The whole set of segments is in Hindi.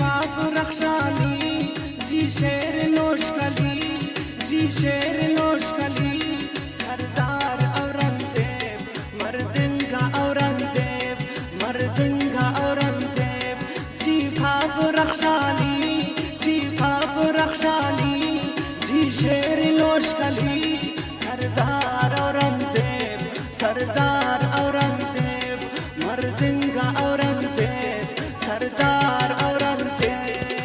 फाफ रखशाली जी शेर नोशकली जी शेर नोशकली सरदार औरंगजेब मर्दिंगा औरंगजेब मर्दिंगा औरंगजेब जी फाफ रखशाली जी फाफ रखशाली जी शेर नोशकली सरदार औरंगजेब सरदार औरंगजेब मर्दिंगा औरंगजेब सरदार औरंगजेब।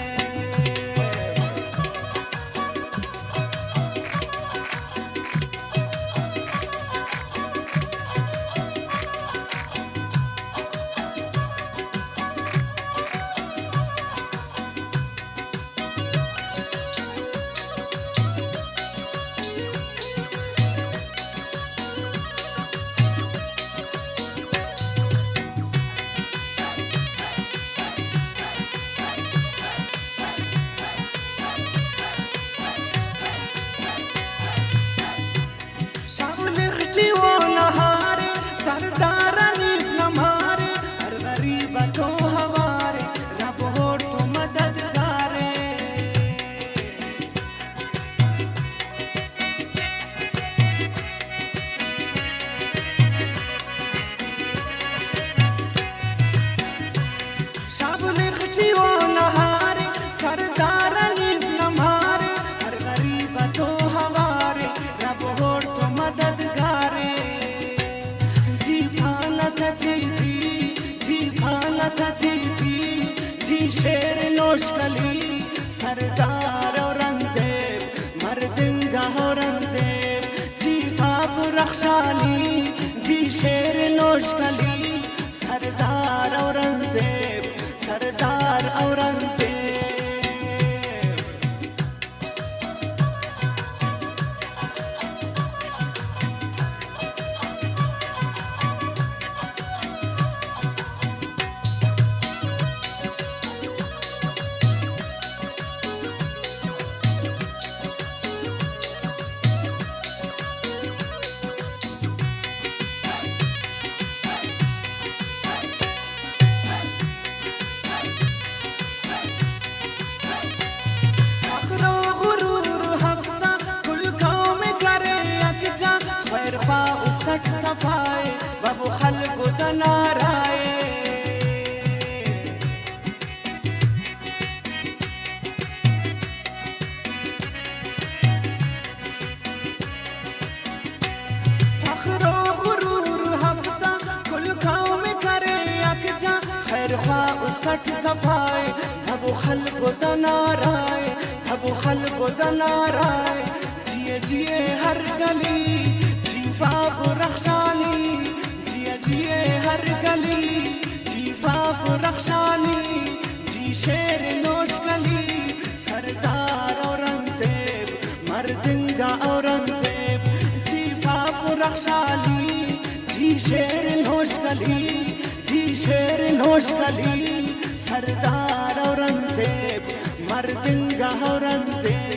शेर नोशकली सरदार औरंगजेब मर्दिंगा औरंगजेब जी फाफ रखशाली जी शेर नोशकली सरदार औरंगजेब सरदार औरंगजेब। सफाए बाबू खल्ब दनाराए फख्रो गुरूर हफ्ता कुल कौम करे यकजा खैर ख्वा उसट सफाए बाबू खल्ब दनाराए बाबू खल्ब दनाराए जिए जिए हर गली फाफ रखशाली जिए जिए हर गली जी फाफ रखशाली जी शेर नोशकली सरदार औरंगजेब मर्दिंगा औरंगजेब जी फाफ रखशाली जी शेर नोशकली जी शेर नोशकली सरदार औरंगजेब मर्दिंगा औरंगजेब।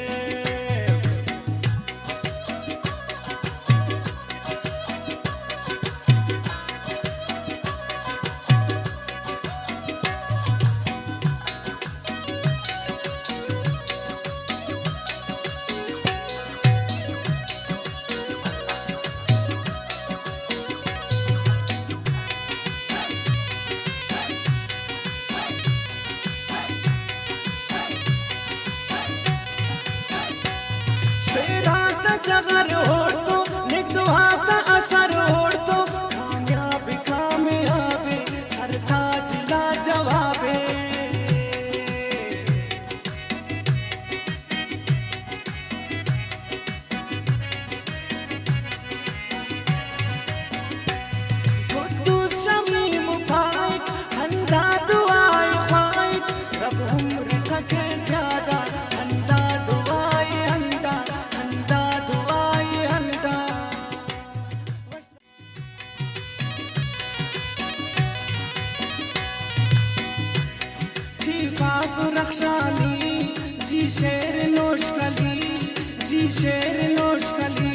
जगर होड़ तो निगुहाता असर होड़ तो कामयाबी कामयाबी सरताज ला जवाबे कुद्दूस शमीम फाइक हंदा दुआए फाइक रब उम्र तक ज्यादा हंदा दुआए हंदा फाफ रखशाली जी शेर नोशकली जी शेर नोशकली